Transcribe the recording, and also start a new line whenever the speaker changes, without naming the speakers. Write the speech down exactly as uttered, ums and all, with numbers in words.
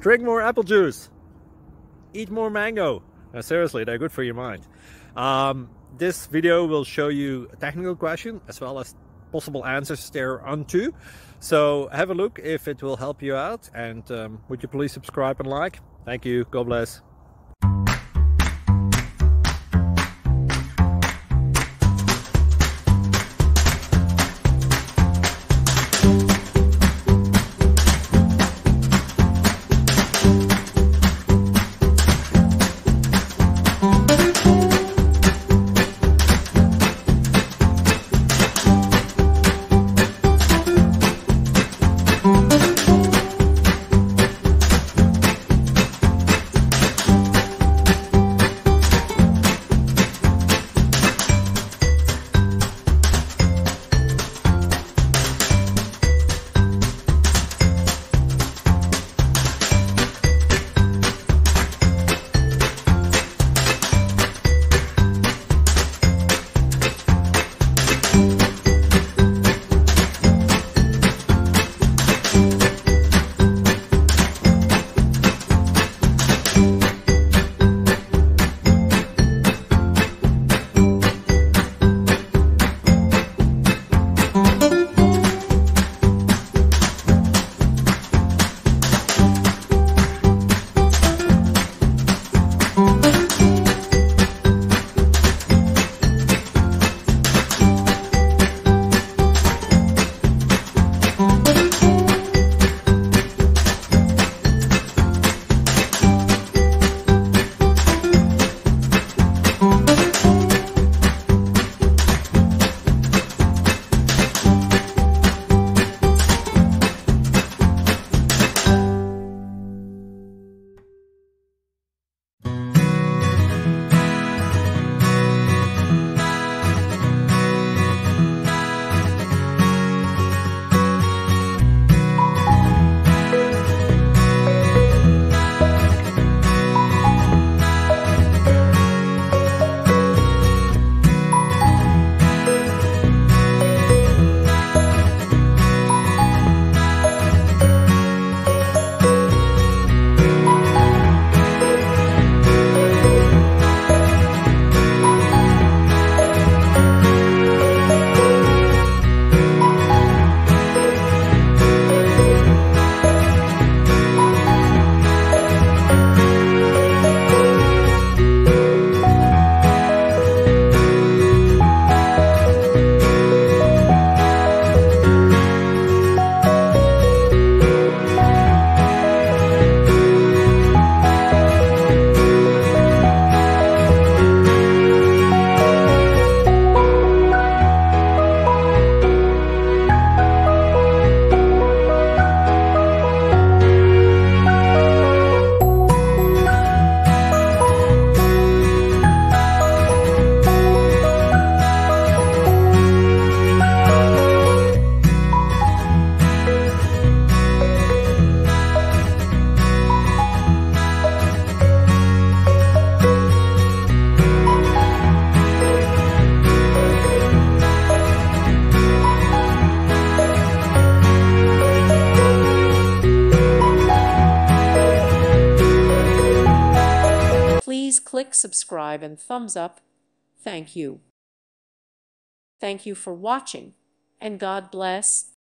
Drink more apple juice. Eat more mango. Now, seriously, they're good for your mind. Um, this video will show you a technical question as well as possible answers thereunto. So have a look if it will help you out, and um, would you please subscribe and like? Thank you. God bless.
Please click subscribe and thumbs up. Thank you. Thank you for watching, and God bless.